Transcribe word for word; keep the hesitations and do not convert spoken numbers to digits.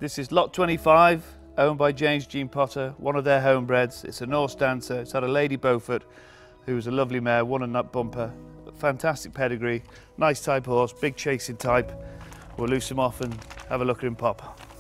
This is lot twenty-five, owned by James Jean Potter, one of their homebreds. It's a Norse dancer. It's had a Lady Beaufort, who was a lovely mare, won a nut bumper. Fantastic pedigree, nice type horse, big chasing type. We'll loose him off and have a look at him pop.